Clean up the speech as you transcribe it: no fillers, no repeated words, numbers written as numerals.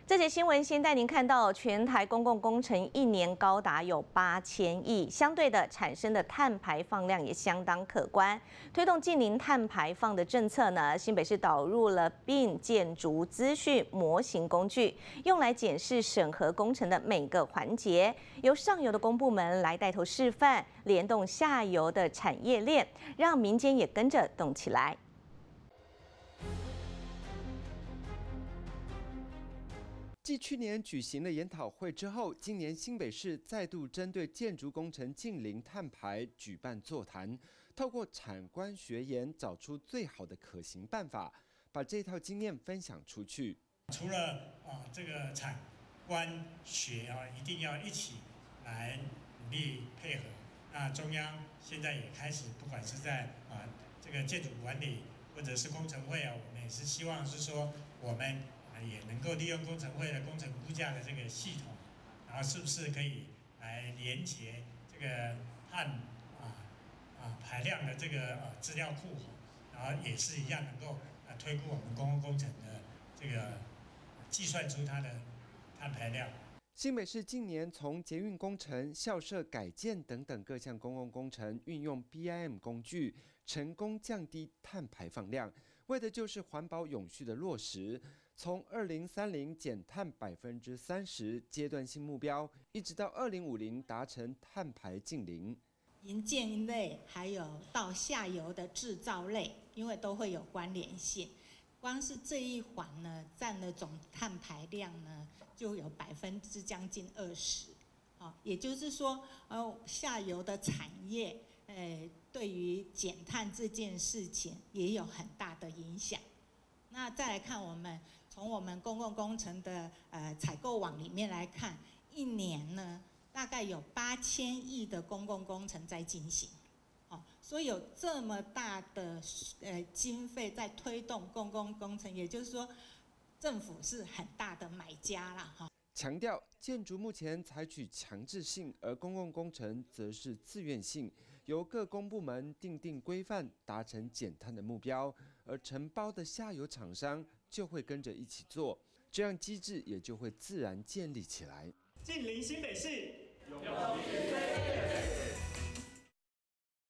这节新闻先带您看到，全台公共工程一年高达有8000亿，相对的产生的碳排放量也相当可观。推动近零碳排放的政策呢，新北市导入了并建筑资讯模型工具，用来检视审核工程的每个环节，由上游的公部门来带头示范，联动下游的产业链，让民间也跟着动起来。 继去年举行了研讨会之后，今年新北市再度针对建筑工程近零碳排举办座谈，透过产官学研找出最好的可行办法，把这套经验分享出去。 除了这个产官学一定要一起来努力配合。那中央现在也开始，不管是在这个建筑管理或者是工程会我们也是希望是说我们也能够利用工程会的工程估价的这个系统，然后是不是可以来连接这个碳排量的这个资料库，然后也是一样能够推估我们公共工程的这个计算出它的碳排量。 新北市近年从捷运工程、校舍改建等等各项公共工程运用 BIM 工具，成功降低碳排放量，为的就是环保永续的落实。从2030减碳30%阶段性目标，一直到2050达成碳排净零。 营建类还有到下游的制造类，因为都会有关联性。光是这一环呢，占了总碳排量呢，就有将近20%。也就是说，下游的产业，对于减碳这件事情也有很大的影响。那再来看从我们公共工程的采购网里面来看，一年呢大概有8000亿的公共工程在进行。所以有这么大的经费在推动公共工程，也就是说，政府是很大的买家啦。 强调建筑目前采取强制性，而公共工程则是自愿性，由各公部门订定规范，达成减碳的目标，而承包的下游厂商就会跟着一起做，这样机制也就会自然建立起来。 近零新北市，永续